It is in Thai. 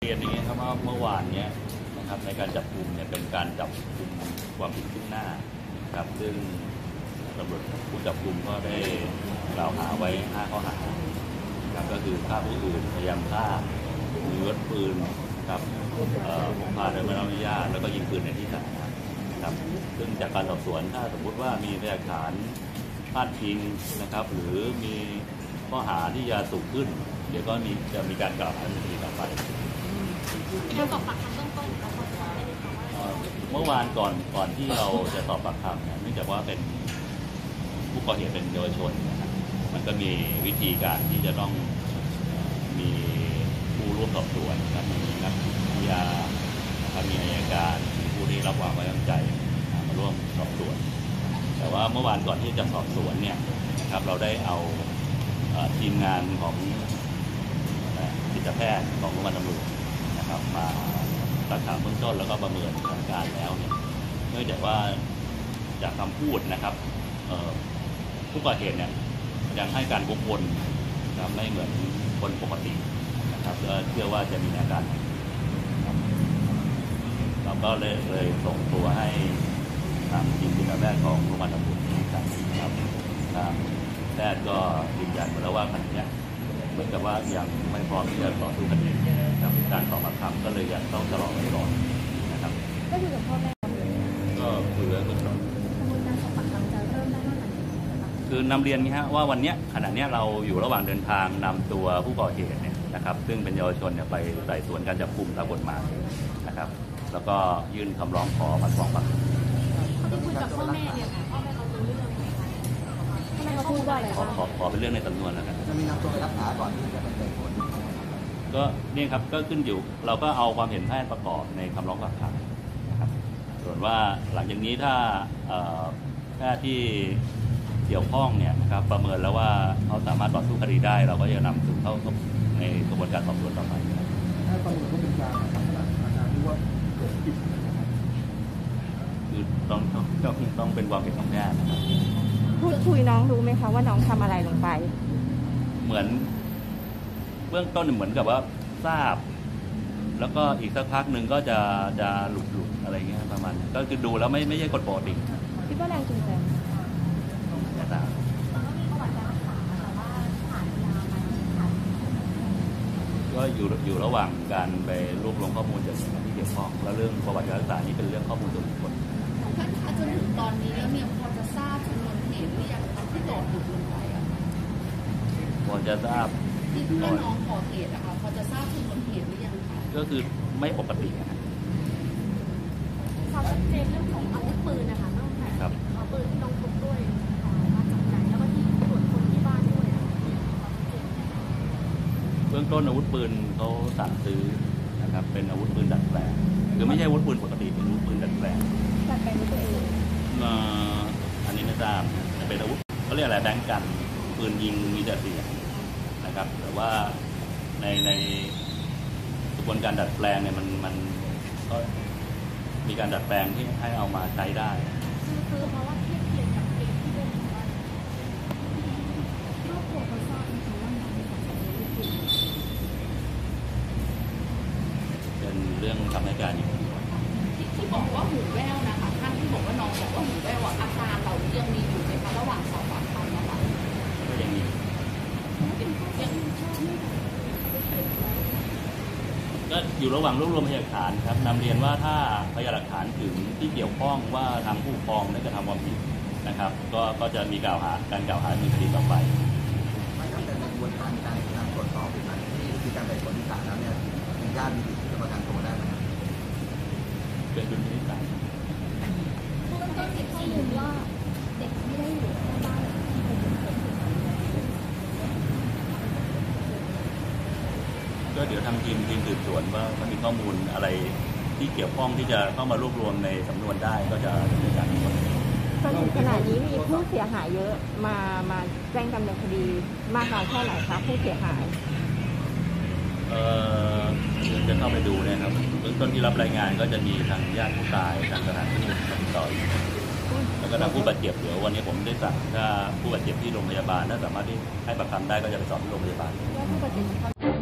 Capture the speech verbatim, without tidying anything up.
เรียนอย่างนี้ครับว่าเมื่อวานเนี้ยนะครับในการจับกลุ่มเนี่ยเป็นการจับกลุ่มความผิดซึ่งหน้าครับซึ่งตำรวจผู้จับกลุ่มก็ได้กล่าวหาไว้ห้าข้อหาครับก็คือฆ่าผู้อื่นพยายามฆ่ามีอาวุธปืนครับพกพาโดยไม่ได้รับอนุญาตแล้วก็ยิงปืนในที่สาธารณะครับซึ่งจากการสอบสวนถ้าสมมุติว่ามีพยานหลักฐานพาดพิงนะครับหรือมีข้อหาที่จะสูงขึ้นเดี๋ยวก็มีจะมีการกล่าวหาในคดีต่อไปเราสอบปากคำเบื้องต้นเราสอบปากคำได้ไหมคะว่าเมื่อวานก่อนก่อนที่เราจะสอบปากคำเนี่ยเนื่องจากว่าเป็นผู้ก่อเหตุเป็นเยาวชนนะครับมันก็มีวิธีการที่จะต้องมีผู้ร่วมสอบสวนนะครับมีนักวิทยานะครับมีอัยการมีผู้ที่รับความไว้วางใจมาร่วมสอบสวนแต่ว่าเมื่อวานก่อนที่จะสอบสวนเนี่ยนะครับเราได้เอาทีมงานของจิตแพทย์ของโรงพยาบาลตำรวจนะครับมารักษาเบื้องต้นแล้วก็ประเมินสถานการณ์แล้วเนี่ยเนื่องจากว่าจากคำพูดนะครับผู้ก่อเหตุเนี่ยยังให้การวกวนนะครับไม่เหมือนคนปกตินะครับก็เชื่อว่าจะมีอาการเราก็เลยเลยส่งตัวให้ทางทีมจิตแพทย์ของโรงพยาบาลตำรวจนะครับทางแพทย์ก็ยืนยันมาแล้วว่าขณะนี้เหมือนกับว่ายังไม่พร้อมที่จะต่อสู้คดีกับการสอบปากคำก็เลยยังต้องชะลอไว้ก่อนนะครับก็คุยกับพ่อแม่ก็คุยกันก่อนกระบวนการสอบปากคำจะเริ่มได้เมื่อไหร่คือนำเรียนนี้ฮะว่าวันนี้ขณะนี้เราอยู่ระหว่างเดินทางนำตัวผู้ก่อเหตุเนี่ยนะครับซึ่งเป็นเยาวชนเนี่ยไปไต่สวนการจับกุมตามกฎหมายนะครับแล้วก็ยื่นคำร้องขอมาสอบปากคำที่คุยกับพ่อแม่เนี่ยพ่อแม่เขารู้เรื่องไหมคะพ่อแม่เขาพูดว่าอะไรขอขอขอเป็นเรื่องในสำนวนแล้วกันจะมีนำตัวไปรักษาก่อนที่จะเป็นผลก็นี่ครับก็ขึ้นอยู่เราก็เอาความเห็นแพทย์ประกอบในคำร้องฝากขังนะครับส่วนว่าหลังจากนี้ถ้าแพทย์ที่เกี่ยวข้องเนี่ยนะครับประเมินแล้วว่าเขาสามารถต่อสู้คดีได้เราก็จะนำสู่เข้าในกระบวนการสอบสวนต่อไปถ้าประเมินว่าเป็นการทำอาการที่ว่าเกิดผิดคือต้องต้องต้องต้องเป็นความเห็นของแพทย์นะครับพูดคุยน้องรู้ไหมคะว่าน้องทำอะไรลงไปเหมือนเบื้องต้นเหมือนกับว่าทราบแล้วก็อีกสักพักหนึ่งก็จะจะหลุดหลุดอะไรเงี้ยประมาณก็คือดูแล้วไม่ไม่ใช่กฎปกติคิดว่าแรงจูงใจไม่ทราบก็อยู่อยู่ระหว่างการไปรวบรวมข้อมูลจากหน่วยงานที่เกี่ยวข้องแล้วเรื่องประวัติการรักษานี่เป็นเรื่องข้อมูลส่วนบุคคลถ้าจนถึงตอนนี้แล้วเนี่ยพอจะทราบจำนวนเหตุหรือยังที่โดนหลุดลงไปอ่ะพอจะทราบที่ที่น้องก่อเหตุอะค่ะพอจะทราบจำนวนเหตุหรือยังคะก็คือไม่ปกตินะความชัดเจนเรื่องของอาวุธปืนนะคะตั้งแต่เอาปืนที่น้องพกด้วยมาจากไหนแล้วก็ที่ตรวจคนที่บ้านด้วยเบื้องต้นอาวุธปืนเขาสั่งซื้อนะครับเป็นอาวุธปืนดัดแปลงคือไม่ใช่อาวุธปืนปกติเป็นอาวุธปืนดัดแปลงดัดแปลงด้วยตัวเองอันนี้ไม่ทราบเป็นอาวุธเขาเรียกอะไรแบงก์กันปืนยิงมีแต่เสียงนะครับแต่ว่าในในกระบวนการดัดแปลงเนี่ยมันมันก็มีการดัดแปลงที่ให้เอามาใช้ได้คือคือเพราะว่าเทียบเทียบกับเกมที่เล่นว่าครอบครัวเขาทราบไหมคะว่าน้องมีความสัมพันธ์จริงเป็นเรื่องทำให้การอยู่ที่ที่บอกว่าหูแว่วนะคะท่านที่บอกว่าน้องบอกว่าหูแว่วอาการเรายังมีอยู่ไหมคะระหว่างสอบปากคำนะคะก็ยังมีก็อยู่ระหว่างรวบรวมพยานหลักฐานครับนำเรียนว่าถ้าพยานหลักฐานถึงที่เกี่ยวข้องว่าทางผู้ปกครองได้กระทำความผิดนะครับก็ก็จะมีกล่าวหาการกล่าวหามีคดีต่อไปไม่จำเป็นกระบวนการการการตรวจสอบในการที่ที่การไต่สวนที่ศาลแล้วเนี่ยเป็นญาติมีสิทธิ์จะประกันตัวได้ไหมเป็นดุลพินิจศาลผู้ต้องหาเก็บข้อมูลว่าเด็กไม่ได้อยู่ในบ้านก็เดี๋ยวทางทีมทีมสืบสวนว่ามันมีข้อมูลอะไรที่เกี่ยวข้องที่จะเข้ามารวบรวมในสำนวนได้ก็จะดำเนินการทั้งหมดจนถึงขณะนี้มีผู้เสียหายเยอะมามาแจ้งดำเนินคดีมากน้อยแค่ไหนคะผู้เสียหายเอ่อจะเข้าไปดูเนี่ยครับเบื้องต้นที่รับรายงานก็จะมีทางญาติผู้ตายทางสถานที่ติดต่ออยู่แล้วก็ทางผู้บาดเจ็บเดี๋ยววันนี้ผมได้สั่งถ้าผู้บาดเจ็บที่โรงพยาบาลถ้าสามารถที่ให้ประกันได้ก็จะไปสอบที่โรงพยาบาลผู้บาดเจ็บ